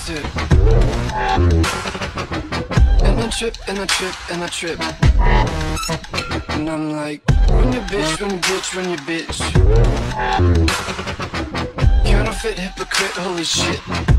tip. And I trip, and I trip, and I trip. And I'm like, run your bitch, run your bitch, run your bitch. Counterfeit hypocrite, holy shit.